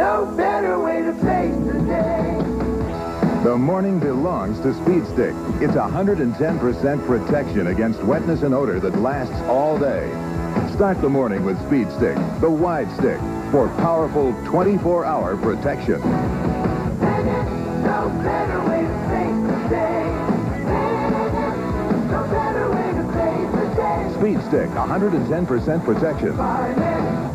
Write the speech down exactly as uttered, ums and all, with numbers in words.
no better way to face the day. The morning belongs to Speed Stick. It's one hundred ten percent protection against wetness and odor that lasts all day. Start the morning with Speed Stick, the wide stick, for powerful twenty-four hour protection. No better way to face the day. No better way to face the day. Speed Stick, one hundred ten percent protection. Five minutes.